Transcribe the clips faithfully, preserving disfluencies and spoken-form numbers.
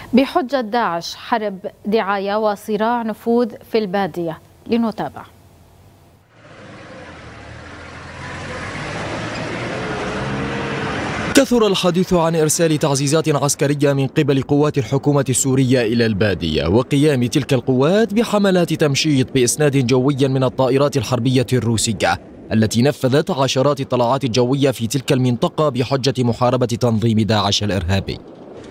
بحجة داعش حرب دعاية وصراع نفوذ في البادية. لنتابع. كثر الحديث عن إرسال تعزيزات عسكرية من قبل قوات الحكومة السورية إلى البادية، وقيام تلك القوات بحملات تمشيط بإسناد جوي من الطائرات الحربية الروسية التي نفذت عشرات الطلعات الجوية في تلك المنطقة بحجة محاربة تنظيم داعش الإرهابي.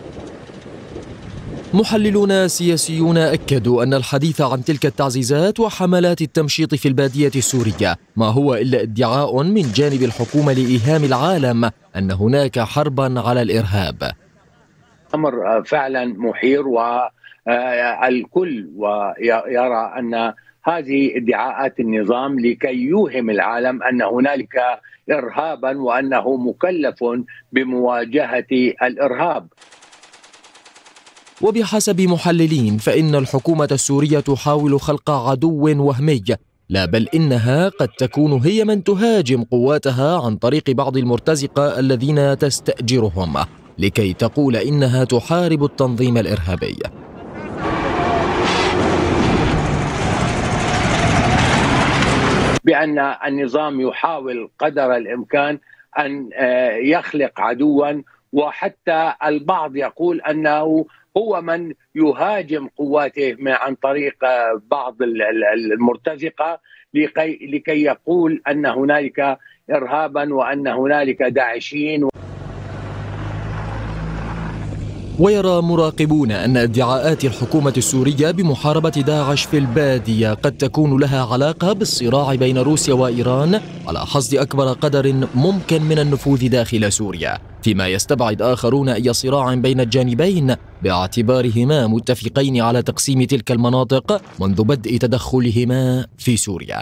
محللون سياسيون أكدوا أن الحديث عن تلك التعزيزات وحملات التمشيط في البادية السورية ما هو إلا ادعاء من جانب الحكومة لإيهام العالم أن هناك حربا على الإرهاب. أمر فعلا محير، والكل ويرى أن هذه ادعاءات النظام لكي يوهم العالم أن هنالك إرهابا وأنه مكلف بمواجهة الإرهاب. وبحسب محللين فإن الحكومة السورية تحاول خلق عدو وهمي، لا بل إنها قد تكون هي من تهاجم قواتها عن طريق بعض المرتزقة الذين تستأجرهم لكي تقول إنها تحارب التنظيم الإرهابي. بأن النظام يحاول قدر الإمكان أن يخلق عدوا، وحتى البعض يقول أنه هو من يهاجم قواته عن طريق بعض المرتزقة لكي, لكي يقول أن هنالك إرهابا وأن هنالك داعشين. ويرى مراقبون أن ادعاءات الحكومة السورية بمحاربة داعش في البادية قد تكون لها علاقة بالصراع بين روسيا وإيران على حصد أكبر قدر ممكن من النفوذ داخل سوريا، فيما يستبعد آخرون أي صراع بين الجانبين باعتبارهما متفقين على تقسيم تلك المناطق منذ بدء تدخلهما في سوريا.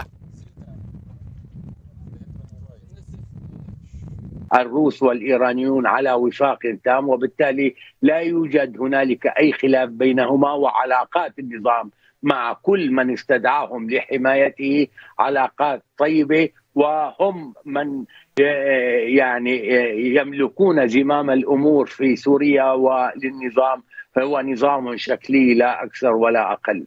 الروس والإيرانيون على وفاق تام، وبالتالي لا يوجد هنالك أي خلاف بينهما، وعلاقات النظام مع كل من استدعاهم لحمايته علاقات طيبة، وهم من يعني يملكون زمام الأمور في سوريا، وللنظام هو نظام شكلي لا أكثر ولا أقل.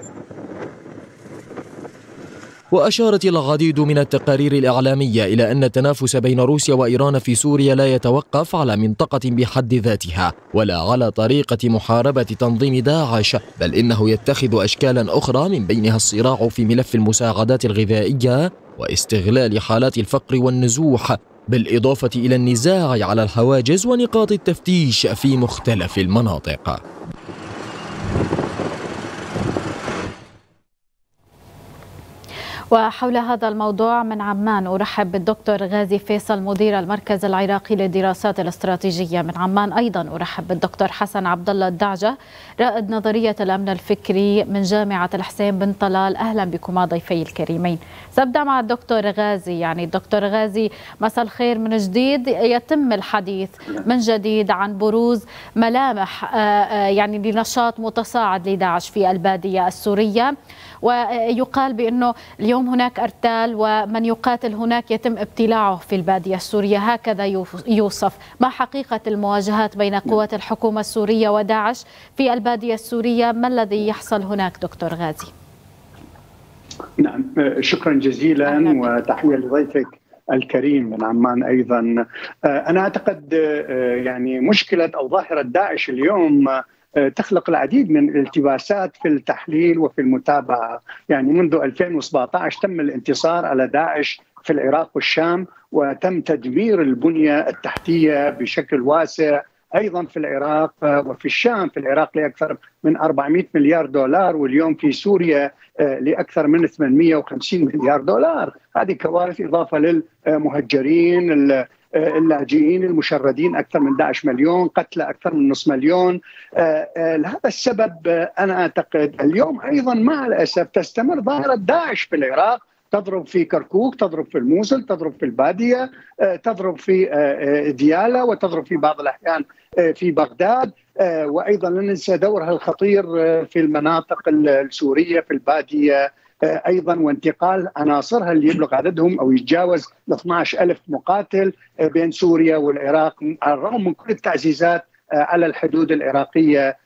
وأشارت العديد من التقارير الإعلامية إلى أن التنافس بين روسيا وإيران في سوريا لا يتوقف على منطقة بحد ذاتها ولا على طريقة محاربة تنظيم داعش، بل إنه يتخذ أشكالا أخرى من بينها الصراع في ملف المساعدات الغذائية واستغلال حالات الفقر والنزوح، بالإضافة إلى النزاع على الحواجز ونقاط التفتيش في مختلف المناطق. وحول هذا الموضوع من عمان أرحب بالدكتور غازي فيصل مدير المركز العراقي للدراسات الاستراتيجية. من عمان أيضا أرحب بالدكتور حسن عبد الله الدعجة رائد نظرية الأمن الفكري من جامعة الحسين بن طلال. أهلا بكما ضيفي الكريمين. سأبدأ مع الدكتور غازي. يعني الدكتور غازي مساء الخير من جديد. يتم الحديث من جديد عن بروز ملامح يعني لنشاط متصاعد لداعش في البادية السورية، ويقال بأنه اليوم هناك أرتال ومن يقاتل هناك يتم ابتلاعه في البادية السورية، هكذا يوصف. ما حقيقة المواجهات بين قوات الحكومة السورية وداعش في البادية السورية؟ ما الذي يحصل هناك دكتور غازي؟ نعم، شكرا جزيلا وتحية لضيفك الكريم من عمان أيضا. أنا أعتقد يعني مشكلة أو ظاهرة داعش اليوم تخلق العديد من الالتباسات في التحليل وفي المتابعة. يعني منذ ألفين وسبعة عشر تم الانتصار على داعش في العراق والشام، وتم تدمير البنية التحتية بشكل واسع أيضا في العراق وفي الشام. في العراق لأكثر من أربعمئة مليار دولار، واليوم في سوريا لأكثر من ثمانمئة وخمسين مليار دولار. هذه كوارث إضافة للمهجرين، اللاجئين، المشردين أكثر من أحد عشر مليون، قتلى أكثر من نصف مليون. لهذا السبب أنا أعتقد اليوم أيضا مع الأسف تستمر ظاهرة داعش في العراق، تضرب في كركوك، تضرب في الموصل، تضرب في البادية، تضرب في ديالى، وتضرب في بعض الأحيان في بغداد. وأيضا لا ننسى دورها الخطير في المناطق السورية في البادية أيضا، وانتقال عناصرها اللي يبلغ عددهم أو يتجاوز اثني عشر ألف مقاتل بين سوريا والعراق، على الرغم من كل التعزيزات على الحدود العراقية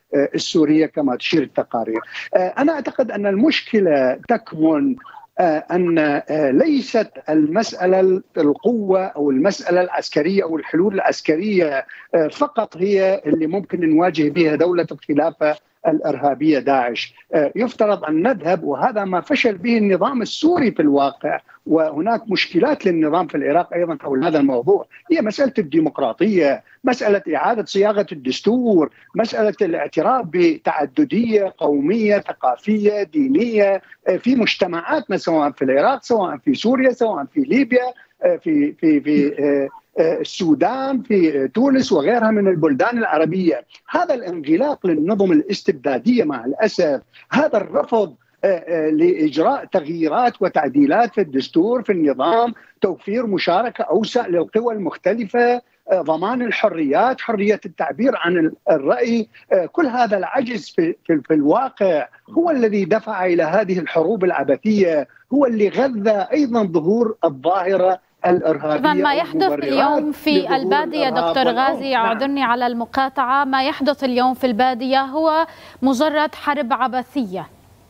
السورية كما تشير التقارير. أنا أعتقد أن المشكلة تكمن أن ليست المسألة القوة أو المسألة العسكرية أو الحلول العسكرية فقط هي اللي ممكن نواجه بها دولة الخلافة الإرهابية داعش. يفترض أن نذهب، وهذا ما فشل به النظام السوري في الواقع، وهناك مشكلات للنظام في العراق أيضا حول هذا الموضوع، هي مسألة الديمقراطية، مسألة إعادة صياغة الدستور، مسألة الاعتراف بتعددية قومية ثقافية دينية في مجتمعاتنا، سواء في العراق سواء في سوريا سواء في ليبيا في في في السودان في تونس وغيرها من البلدان العربية. هذا الانغلاق للنظم الاستبدادية مع الأسف، هذا الرفض لإجراء تغييرات وتعديلات في الدستور في النظام، توفير مشاركة أوسع للقوى المختلفة، ضمان الحريات، حرية التعبير عن الرأي، كل هذا العجز في, في, في الواقع هو الذي دفع إلى هذه الحروب العبثية، هو اللي غذى أيضا ظهور الظاهرة الإرهابية. إذن ما يحدث اليوم في البادية دكتور غازي، أعذرني على المقاطعة، ما يحدث اليوم في البادية هو مجرد حرب عبثية.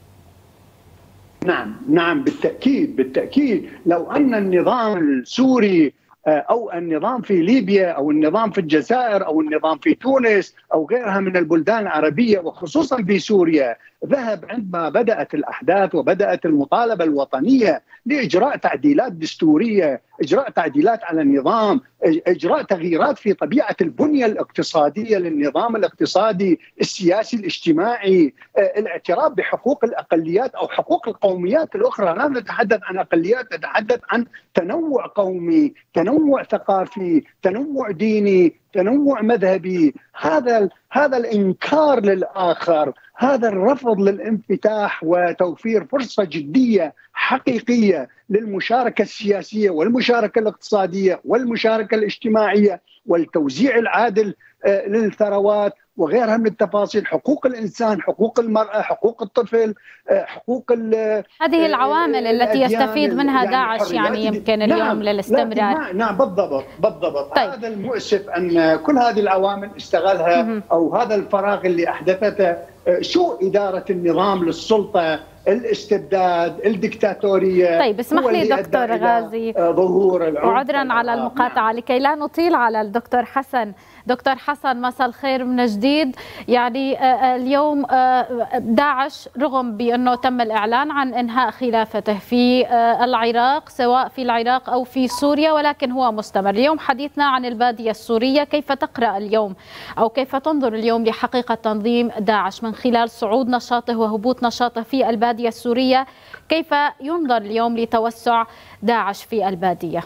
نعم نعم بالتأكيد بالتأكيد. لو أن النظام السوري أو النظام في ليبيا أو النظام في الجزائر أو النظام في تونس أو غيرها من البلدان العربية وخصوصا في سوريا ذهب عندما بدأت الأحداث وبدأت المطالبة الوطنية لإجراء تعديلات دستورية، إجراء تعديلات على النظام، إجراء تغييرات في طبيعة البنية الاقتصادية للنظام الاقتصادي السياسي الاجتماعي، الاعتراف بحقوق الأقليات أو حقوق القوميات الأخرى. لا نتحدث عن أقليات، نتحدث عن تنوع قومي، تنوع ثقافي، تنوع ديني، تنوع مذهبي. هذا هذا الإنكار للآخر، هذا الرفض للانفتاح وتوفير فرصة جدية حقيقية للمشاركة السياسية والمشاركة الاقتصادية والمشاركة الاجتماعية والتوزيع العادل للثروات وغيرها من التفاصيل، حقوق الإنسان، حقوق المرأة، حقوق الطفل، حقوق هذه العوامل التي يستفيد منها يعني داعش يعني يمكن اليوم نعم للاستمرار. نعم, نعم بالضبط بالضبط. طيب. هذا المؤسف أن كل هذه العوامل استغلها م- أو هذا الفراغ اللي أحدثته سوء إدارة النظام للسلطة، الاستبداد، الدكتاتورية. طيب اسمح لي دكتور غازي، ظهور وعذرا على المقاطعة لكي لا نطيل على الدكتور حسن. دكتور حسن مساء الخير من جديد. يعني اليوم داعش رغم بأنه تم الإعلان عن إنهاء خلافته في العراق سواء في العراق أو في سوريا، ولكن هو مستمر. اليوم حديثنا عن البادية السورية، كيف تقرأ اليوم أو كيف تنظر اليوم لحقيقة تنظيم داعش من خلال صعود نشاطه وهبوط نشاطه في البادية السورية؟ كيف ينظر اليوم لتوسع داعش في البادية؟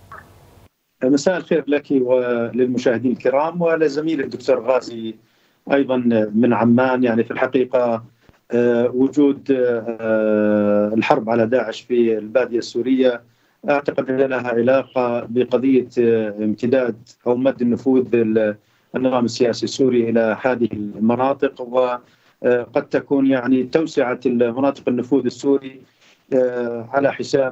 مساء الخير لك وللمشاهدين الكرام ولزميل الدكتور غازي أيضا من عمان. يعني في الحقيقة وجود الحرب على داعش في البادية السورية أعتقد أن لها علاقة بقضية امتداد أو مد النفوذ النظام السياسي السوري إلى هذه المناطق، وقد تكون يعني توسعة المناطق النفوذ السوري على حساب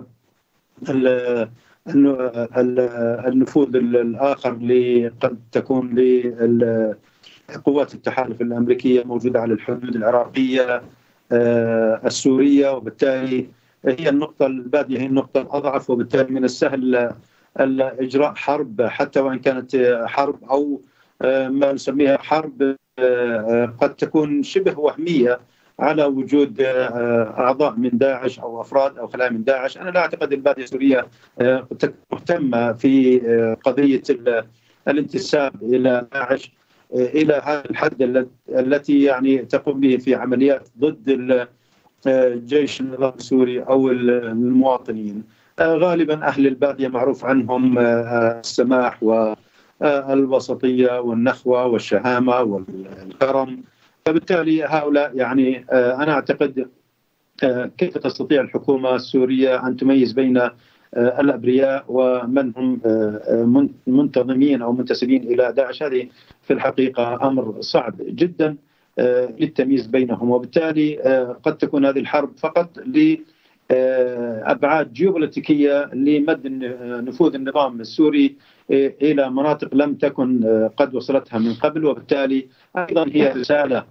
النفوذ الآخر اللي قد تكون لقوات التحالف الأمريكية موجودة على الحدود العراقية السورية، وبالتالي هي النقطة البادية هي النقطة الأضعف، وبالتالي من السهل إجراء حرب حتى وإن كانت حرب أو ما نسميها حرب قد تكون شبه وهمية على وجود أعضاء من داعش أو أفراد أو خلايا من داعش. أنا لا أعتقد البادية السورية مهتمة في قضية الانتساب إلى داعش إلى هذا الحد التي يعني تقوم به في عمليات ضد الجيش النظام السوري أو المواطنين. غالبا أهل البادية معروف عنهم السماح والوسطية والنخوة والشهامة والكرم، فبالتالي هؤلاء يعني أنا أعتقد كيف تستطيع الحكومة السورية أن تميز بين الأبرياء ومن هم منتظمين أو منتسبين إلى داعش؟ هذه في الحقيقة أمر صعب جدا للتمييز بينهم، وبالتالي قد تكون هذه الحرب فقط لأبعاد جيوبوليتيكية لمد نفوذ النظام السوري إلى مناطق لم تكن قد وصلتها من قبل، وبالتالي أيضا هي رسالة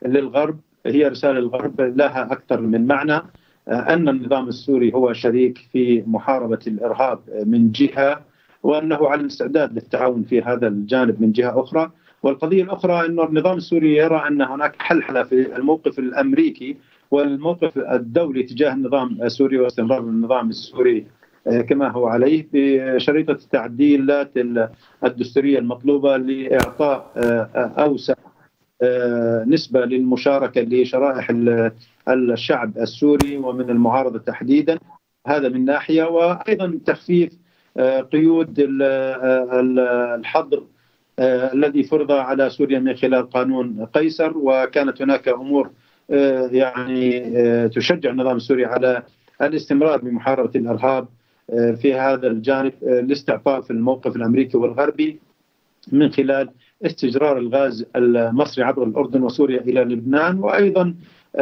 للغرب، هي رسالة للغرب لها أكثر من معنى، أن النظام السوري هو شريك في محاربة الإرهاب من جهة، وأنه على الاستعداد للتعاون في هذا الجانب من جهة أخرى. والقضية الأخرى أن النظام السوري يرى أن هناك حلحلة في الموقف الأمريكي والموقف الدولي تجاه النظام السوري واستمرار النظام السوري كما هو عليه بشريطة التعديلات الدستورية المطلوبة لإعطاء أوسع نسبة للمشاركة لشرائح الشعب السوري ومن المعارضة تحديدا، هذا من ناحية، وأيضا تخفيف قيود الحظر الذي فرض على سوريا من خلال قانون قيصر. وكانت هناك أمور يعني تشجع النظام السوري على الاستمرار بمحاربة الإرهاب في هذا الجانب لاستعطاف في الموقف الأمريكي والغربي من خلال استجرار الغاز المصري عبر الأردن وسوريا إلى لبنان. وأيضا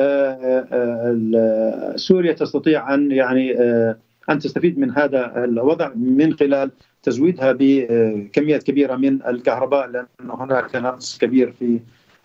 سوريا تستطيع أن يعني أن تستفيد من هذا الوضع من خلال تزويدها بكميات كبيرة من الكهرباء، لأن هناك نقص كبير في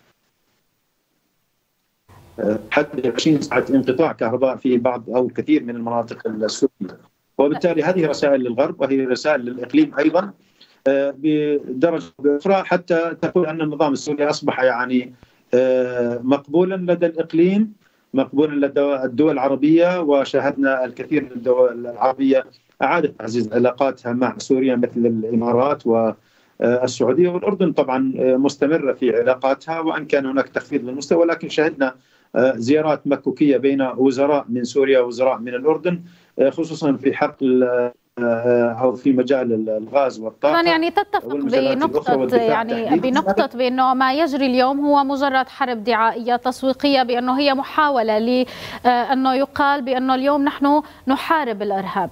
حتى عشرين ساعة انقطاع كهرباء في بعض أو كثير من المناطق السورية. وبالتالي هذه رسائل للغرب وهي رسائل للإقليم أيضا بدرجة أخرى، حتى تقول أن النظام السوري أصبح يعني مقبولا لدى الإقليم، مقبولا لدى الدول العربية. وشاهدنا الكثير من الدول العربية أعادت تعزيز علاقاتها مع سوريا مثل الإمارات والسعودية، والأردن طبعا مستمرة في علاقاتها وأن كان هناك تخفيض للمستوى، ولكن شاهدنا زيارات مكوكية بين وزراء من سوريا ووزراء من الأردن خصوصا في حقل أو في مجال الغاز والطاقة. يعني تتفق بنقطة يعني بنقطة بأنه ما يجري اليوم هو مجرد حرب دعائية تسويقية، بأنه هي محاولة لأنه يقال بأنه اليوم نحن نحارب الإرهاب.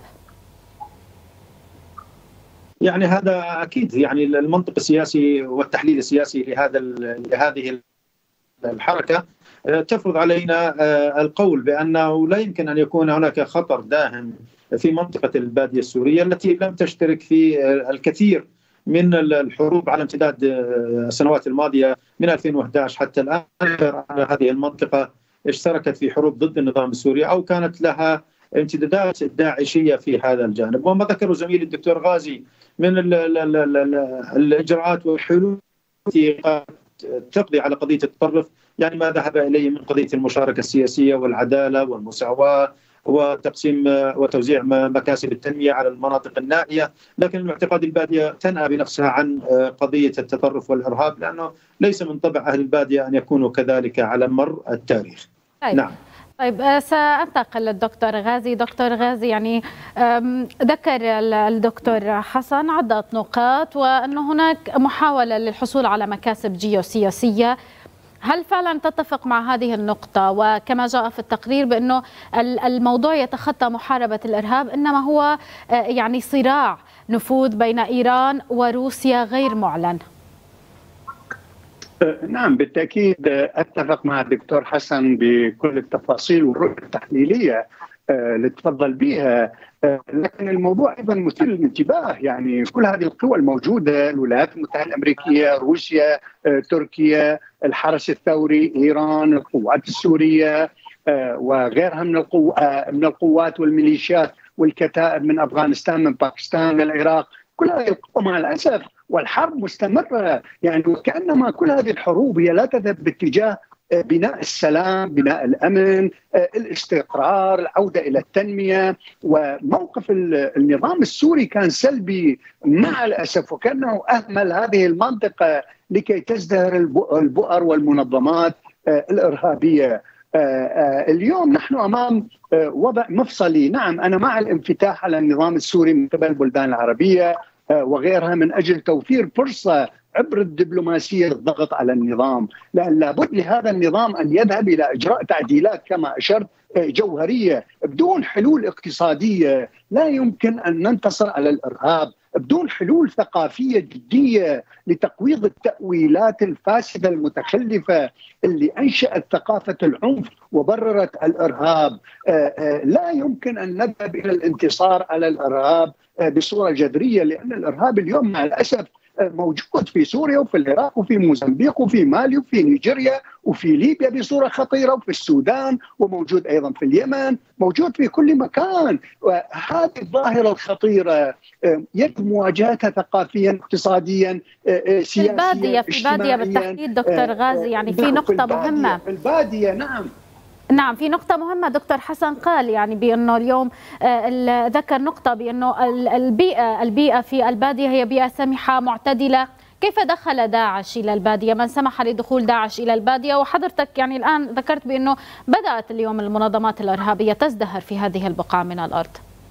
يعني هذا أكيد يعني المنطق السياسي والتحليل السياسي لهذا لهذه الحركة تفرض علينا القول بأنه لا يمكن أن يكون هناك خطر داهم في منطقة البادية السورية التي لم تشترك في الكثير من الحروب على امتداد السنوات الماضية من ألفين وأحد عشر حتى الآن. هذه المنطقة اشتركت في حروب ضد النظام السوري أو كانت لها امتدادات داعشية في هذا الجانب. وما ذكره زميلي الدكتور غازي من ال ال ال ال الإجراءات والحلول التي تقضي على قضية التطرف، يعني ما ذهب إليه من قضية المشاركة السياسية والعدالة والمساواة وتقسيم وتوزيع مكاسب التنمية على المناطق النائية، لكن المعتقد البادية تنأى بنفسها عن قضية التطرف والإرهاب، لأنه ليس من طبع أهل البادية أن يكونوا كذلك على مر التاريخ. طيب. نعم. طيب سأنتقل للدكتور غازي. دكتور غازي، يعني ذكر الدكتور حسن عدة نقاط وأنه هناك محاولة للحصول على مكاسب جيوسياسية. هل فعلا تتفق مع هذه النقطة؟ وكما جاء في التقرير بأنه الموضوع يتخطى محاربة الإرهاب، إنما هو يعني صراع نفوذ بين إيران وروسيا غير معلن. نعم بالتأكيد أتفق مع الدكتور حسن بكل التفاصيل والرؤية التحليلية اللي تفضل بها، لكن الموضوع أيضا مثير للانتباه. يعني كل هذه القوى الموجودة، الولايات المتحدة الأمريكية، روسيا، تركيا، الحرس الثوري، إيران، القوات السورية وغيرها من القو... من القوات والميليشيات والكتائب من أفغانستان، من باكستان، من العراق، كل هذه القوى مع الأسف والحرب مستمرة. يعني وكأنما كل هذه الحروب هي لا تذهب باتجاه بناء السلام، بناء الأمن، الاستقرار، العودة إلى التنمية. وموقف النظام السوري كان سلبي مع الأسف، وكأنه أهمل هذه المنطقة لكي تزدهر البؤر والمنظمات الإرهابية. اليوم نحن أمام وضع مفصلي. نعم أنا مع الانفتاح على النظام السوري من قبل البلدان العربية وغيرها من أجل توفير فرصة عبر الدبلوماسية للضغط على النظام، لأن لابد لهذا النظام أن يذهب إلى إجراء تعديلات كما أشرت جوهرية. بدون حلول اقتصادية لا يمكن أن ننتصر على الإرهاب. بدون حلول ثقافية جدية لتقويض التأويلات الفاسدة المتخلفة اللي أنشأت ثقافة العنف وبررت الإرهاب، لا يمكن أن نذهب إلى الانتصار على الإرهاب بصورة جذرية، لأن الإرهاب اليوم مع الأسف موجود في سوريا وفي العراق وفي موزمبيق وفي مالي وفي نيجيريا وفي ليبيا بصورة خطيرة وفي السودان، وموجود أيضا في اليمن، موجود في كل مكان. وهذه الظاهرة الخطيرة يجب مواجهتها ثقافيا، اقتصاديا، سياسيا، في البادية في البادية بالتحديد دكتور غازي، يعني في نقطة مهمة في البادية. نعم نعم في نقطة مهمة دكتور حسن قال يعني بأنه اليوم ذكر نقطة بأنه البيئة البيئة في البادية هي بيئة سمحة معتدلة. كيف دخل داعش إلى البادية؟ من سمح لدخول داعش إلى البادية؟ وحضرتك يعني الآن ذكرت بأنه بدأت اليوم المنظمات الإرهابية تزدهر في هذه البقعة من الأرض.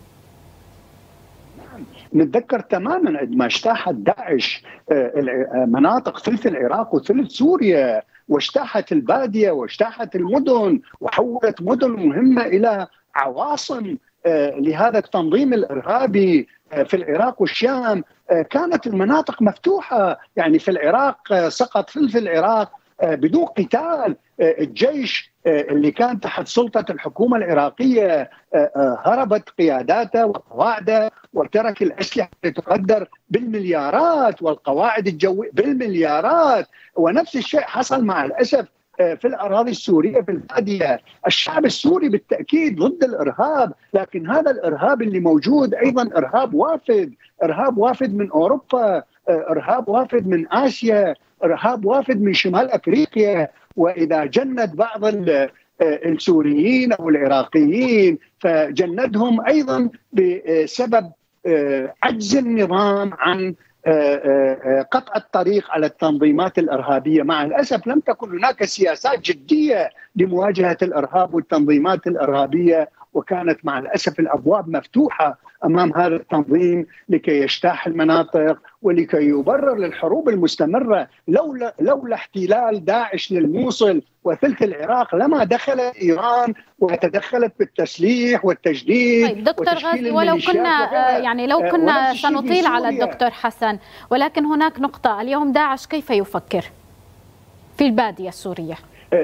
نتذكر تماما عندما اجتاحت داعش مناطق ثلث العراق وثلث سوريا، واجتاحت البادية واجتاحت المدن، وحولت مدن مهمة إلى عواصم لهذا التنظيم الإرهابي في العراق والشام. كانت المناطق مفتوحة، يعني في العراق سقط ثلث العراق بدون قتال. الجيش اللي كان تحت سلطة الحكومة العراقية هربت قياداته وقواعده وترك الأسلحة تقدر بالمليارات والقواعد الجوية بالمليارات. ونفس الشيء حصل مع الأسف في الأراضي السورية في البادية. الشعب السوري بالتأكيد ضد الإرهاب، لكن هذا الإرهاب اللي موجود أيضا إرهاب وافد، إرهاب وافد من أوروبا، إرهاب وافد من آسيا، إرهاب وافد من شمال أفريقيا. وإذا جند بعض السوريين أو العراقيين فجندهم أيضا بسبب عجز النظام عن قطع الطريق على التنظيمات الإرهابية. مع الأسف لم تكن هناك سياسات جدية لمواجهة الإرهاب والتنظيمات الإرهابية، وكانت مع الأسف الأبواب مفتوحة أمام هذا التنظيم لكي يجتاح المناطق ولكي يبرر للحروب المستمرة. لولا لولا احتلال داعش للموصل وثلث العراق لما دخلت إيران وتدخلت بالتسليح والتجديد. طيب دكتور غازي، ولو كنا يعني لو كنا سنطيل على الدكتور حسن، ولكن هناك نقطة. اليوم داعش كيف يفكر في البادية السورية؟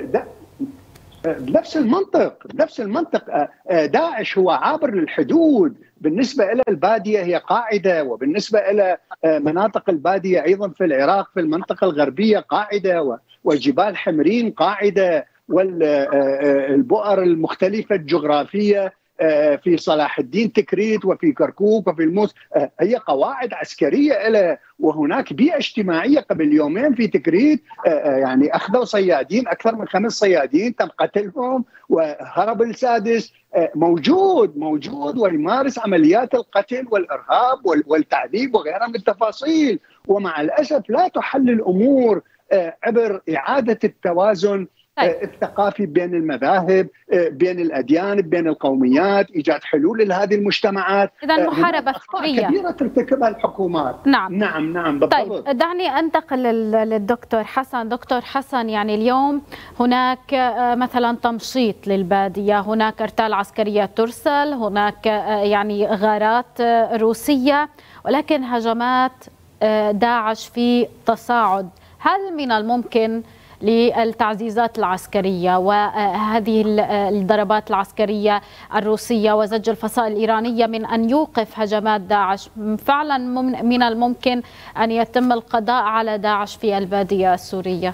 بنفس المنطق بنفس المنطق داعش هو عابر للحدود. بالنسبة إلى البادية هي قاعدة، وبالنسبة إلى مناطق البادية أيضا في العراق في المنطقة الغربية قاعدة، وجبال حمرين قاعدة، والبؤر المختلفة الجغرافية في صلاح الدين تكريت وفي كركوك وفي الموس هي قواعد عسكرية لها. وهناك بيئة اجتماعية. قبل يومين في تكريت يعني أخذوا صيادين، أكثر من خمس صيادين تم قتلهم، وهرب السادس موجود موجود ويمارس عمليات القتل والإرهاب والتعذيب وغيرها من التفاصيل. ومع الأسف لا تحل الأمور عبر إعادة التوازن الثقافي بين المذاهب، بين الأديان، بين القوميات، إيجاد حلول لهذه المجتمعات. إذا محاربة فكرية كبيرة ترتكبها الحكومات. نعم نعم نعم بالضبط. طيب دعني أنتقل للدكتور حسن. دكتور حسن، يعني اليوم هناك مثلا تمشيط للبادية، هناك أرتال عسكرية ترسل، هناك يعني غارات روسية، ولكن هجمات داعش في تصاعد. هل من الممكن للتعزيزات العسكرية وهذه الضربات العسكرية الروسية وزج الفصائل الإيرانية من أن يوقف هجمات داعش؟ فعلا من الممكن أن يتم القضاء على داعش في البادية السورية؟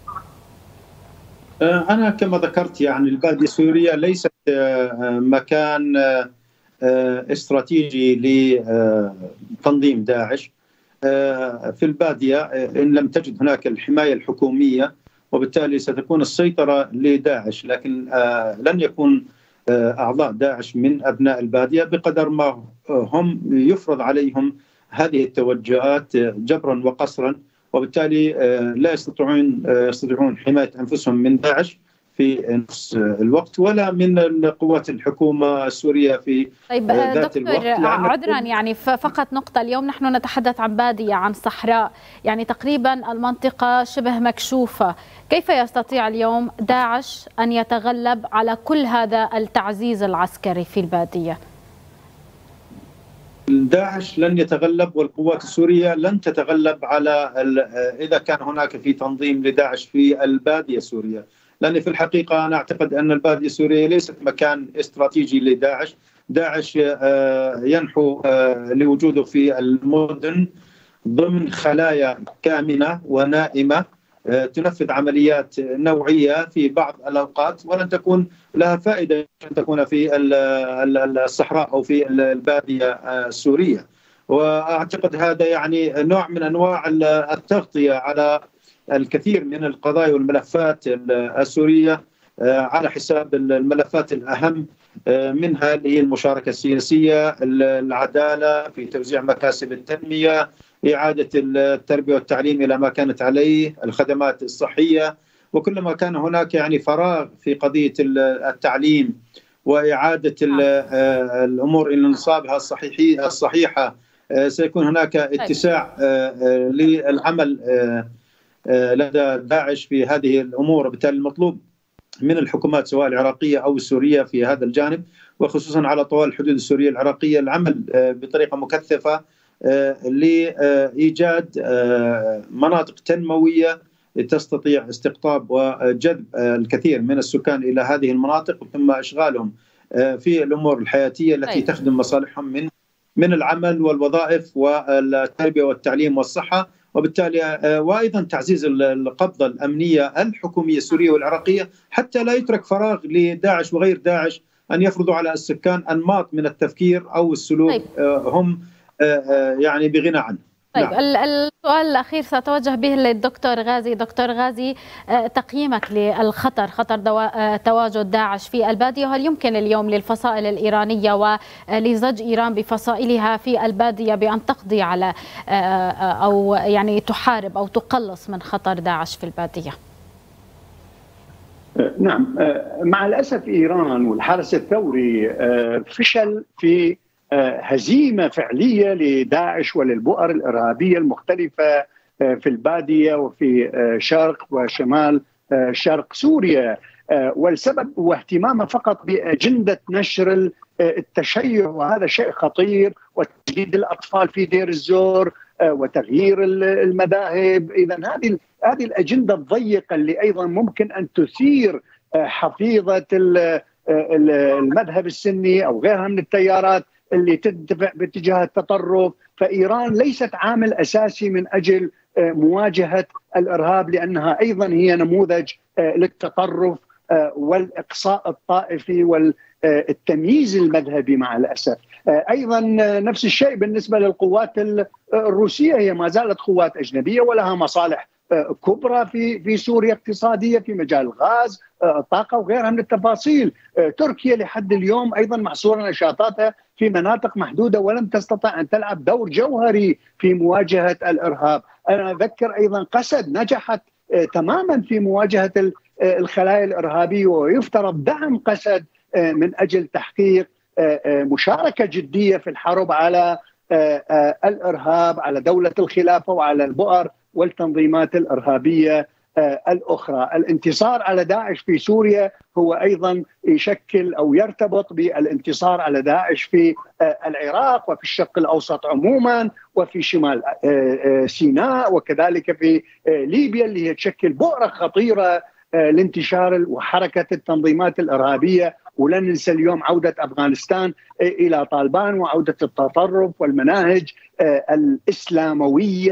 أنا كما ذكرت يعني البادية السورية ليست مكان استراتيجي لتنظيم داعش. في البادية إن لم تجد هناك الحماية الحكومية، وبالتالي ستكون السيطرة لداعش، لكن لن يكون أعضاء داعش من أبناء البادية بقدر ما هم يفرض عليهم هذه التوجهات جبرا وقسرا، وبالتالي لا يستطيعون يستطيعون حماية أنفسهم من داعش في نفس الوقت ولا من قوات الحكومة السورية في طيب ذات الوقت. عذرا يعني فقط نقطة، اليوم نحن نتحدث عن بادية، عن صحراء، يعني تقريبا المنطقة شبه مكشوفة. كيف يستطيع اليوم داعش أن يتغلب على كل هذا التعزيز العسكري في البادية؟ داعش لن يتغلب، والقوات السورية لن تتغلب على إذا كان هناك في تنظيم لداعش في البادية السورية، لأن في الحقيقة أنا أعتقد أن البادية السورية ليست مكان استراتيجي لداعش. داعش ينحو لوجوده في المدن ضمن خلايا كامنة ونائمة تنفذ عمليات نوعية في بعض الأوقات، ولن تكون لها فائدة أن تكون في الصحراء أو في البادية السورية. وأعتقد هذا يعني نوع من أنواع التغطية على الكثير من القضايا والملفات السورية على حساب الملفات الأهم منها اللي هي المشاركة السياسية، العدالة في توزيع مكاسب التنمية، إعادة التربية والتعليم إلى ما كانت عليه، الخدمات الصحية. وكلما كان هناك يعني فراغ في قضية التعليم وإعادة الأمور إلى نصابها الصحيحة سيكون هناك اتساع للعمل لدى داعش في هذه الأمور. وبالتالي المطلوب من الحكومات سواء العراقية أو السورية في هذا الجانب، وخصوصا على طوال الحدود السورية العراقية، العمل بطريقة مكثفة لإيجاد مناطق تنموية تستطيع استقطاب وجذب الكثير من السكان إلى هذه المناطق، ثم إشغالهم في الأمور الحياتية التي تخدم مصالحهم من من العمل والوظائف والتربية والتعليم والصحة. وبالتالي وأيضا تعزيز القبضة الأمنية الحكومية السورية والعراقية حتى لا يترك فراغ لداعش وغير داعش أن يفرضوا على السكان أنماط من التفكير أو السلوك هم يعني بغنى عنه. طيب نعم. السؤال الأخير سأتوجه به للدكتور غازي. دكتور غازي، تقييمك للخطر، خطر تواجد داعش في البادية، وهل يمكن اليوم للفصائل الإيرانية ولزج إيران بفصائلها في البادية بأن تقضي على أو يعني تحارب أو تقلص من خطر داعش في البادية؟ نعم، مع الأسف إيران والحرس الثوري فشل في هزيمة فعلية لداعش وللبؤر الإرهابية المختلفة في البادية وفي شرق وشمال شرق سوريا، والسبب هو اهتمامه فقط بأجندة نشر التشيع، وهذا شيء خطير، وتجديد الأطفال في دير الزور وتغيير المذاهب. إذا هذه هذه الأجندة الضيقة اللي أيضا ممكن أن تثير حفيظة المذهب السني أو غيرها من التيارات اللي تدفع باتجاه التطرف. فإيران ليست عامل أساسي من أجل مواجهة الإرهاب، لأنها أيضا هي نموذج للتطرف والإقصاء الطائفي والتمييز المذهبي مع الأسف. أيضا نفس الشيء بالنسبة للقوات الروسية، هي ما زالت قوات أجنبية ولها مصالح كبرى في في سوريا اقتصادية في مجال الغاز، الطاقة وغيرها من التفاصيل. تركيا لحد اليوم أيضا محصورة نشاطاتها في مناطق محدودة ولم تستطع أن تلعب دور جوهري في مواجهة الإرهاب. أنا أذكر أيضا قسد نجحت تماما في مواجهة الخلايا الإرهابية، ويفترض دعم قسد من أجل تحقيق مشاركة جدية في الحرب على الإرهاب، على دولة الخلافة وعلى البؤر والتنظيمات الإرهابية الأخرى. الانتصار على داعش في سوريا هو أيضا يشكل أو يرتبط بالانتصار على داعش في العراق وفي الشرق الأوسط عموما وفي شمال سيناء وكذلك في ليبيا، اللي هي تشكل بؤرة خطيرة لانتشار وحركة التنظيمات الإرهابية. ولن ننسى اليوم عودة أفغانستان إلى طالبان وعودة التطرف والمناهج الإسلاموية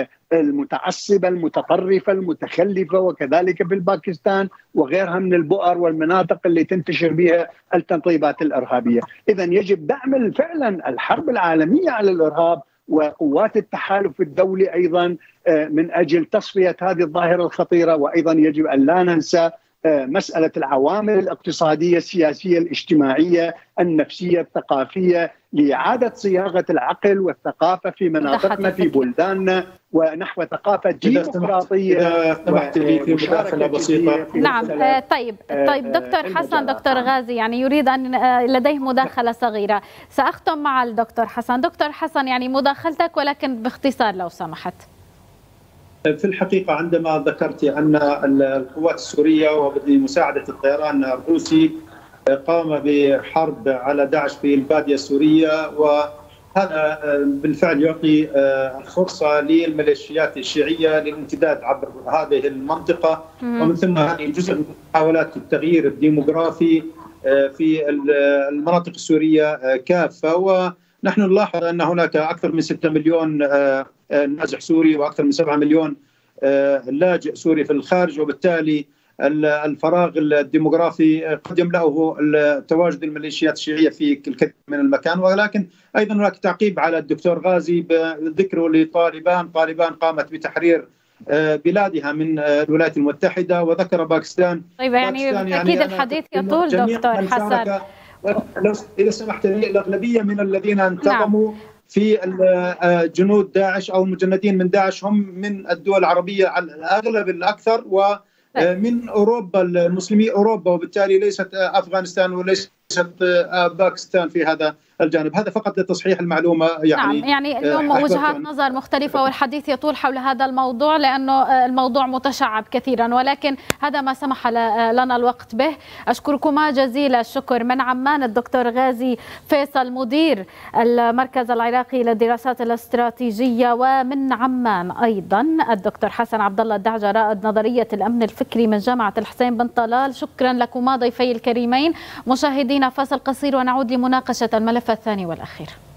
المتعصبة المتطرفة المتخلفة، وكذلك في باكستان وغيرها من البؤر والمناطق اللي تنتشر بها التنظيمات الإرهابية. إذا يجب دعم فعلا الحرب العالمية على الإرهاب وقوات التحالف الدولي أيضا من أجل تصفية هذه الظاهرة الخطيرة. وأيضا يجب أن لا ننسى مسألة العوامل الاقتصادية السياسية الاجتماعية النفسية الثقافية لإعادة صياغة العقل والثقافة في مناطقنا في بلداننا ونحو ثقافة ديمقراطية. إذا سمحت لي في مداخلة بسيطة. نعم طيب طيب دكتور حسن، دكتور غازي يعني يريد أن لديه مداخلة صغيرة، سأختم مع الدكتور حسن. دكتور حسن، يعني مداخلتك ولكن باختصار لو سمحت. في الحقيقة عندما ذكرت أن القوات السورية وبمساعدة الطيران الروسي قام بحرب على داعش في البادية السورية، وهذا بالفعل يعطي فرصة للميليشيات الشيعية للامتداد عبر هذه المنطقة، ومن ثم هذه جزء من محاولات التغيير الديموغرافي في المناطق السورية كافة. ونحن نلاحظ أن هناك أكثر من ستة مليون نازح سوري وأكثر من سبعة مليون لاجئ سوري في الخارج، وبالتالي الفراغ الديموغرافي قد يملأه تواجد الميليشيات الشيعية في الكثير من المكان. ولكن أيضا هناك تعقيب على الدكتور غازي بذكره لطالبان. طالبان قامت بتحرير بلادها من الولايات المتحدة، وذكر باكستان. طيب يعني باكستان أكيد يعني الحديث يطول دكتور حسن. إذا سمحت لي، الأغلبية من الذين انتقموا نعم. في جنود داعش أو المجندين من داعش هم من الدول العربية على الأغلب الأكثر، ومن أوروبا، المسلمي أوروبا، وبالتالي ليست أفغانستان وليست باكستان في هذا الجانب. هذا فقط لتصحيح المعلومة. يعني نعم، يعني اليوم وجهات نظر مختلفة والحديث يطول حول هذا الموضوع لأنه الموضوع متشعب كثيرا، ولكن هذا ما سمح لنا الوقت به. أشكركما جزيل الشكر. من عمان الدكتور غازي فيصل مدير المركز العراقي للدراسات الاستراتيجية، ومن عمان أيضا الدكتور حسن عبد الله الدعجة رائد نظرية الأمن الفكري من جامعة الحسين بن طلال. شكرا لكما ضيفي الكريمين. مشاهدينا فاصل قصير ونعود لمناقشة الملف الثاني والأخير.